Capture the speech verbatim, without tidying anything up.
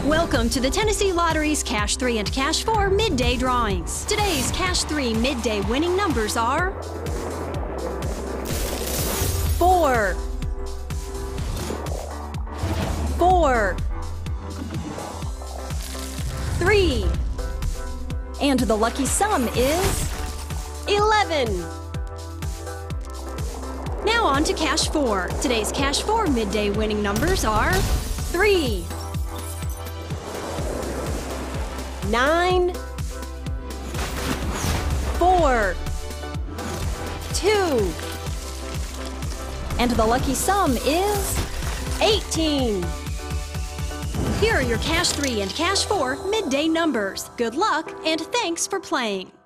Welcome to the Tennessee Lottery's Cash three and Cash four midday drawings. Today's Cash three midday winning numbers are four, four, three, and the lucky sum is eleven. Now on to Cash four. Today's Cash four midday winning numbers are three, nine, four, two, and the lucky sum is eighteen. Here are your Cash three and Cash four midday numbers. Good luck and thanks for playing.